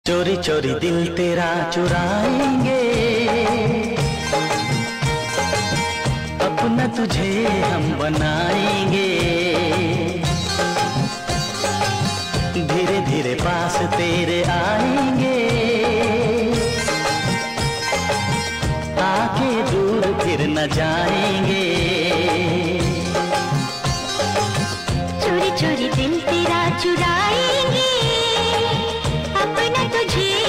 चोरी चोरी दिल तेरा चुराएंगे, अपना तुझे हम बनाएंगे। धीरे धीरे पास तेरे आएंगे, आके दूर फिर न जाएंगे। चोरी चोरी दिल तेरा चुराएंगे, अपना तुझे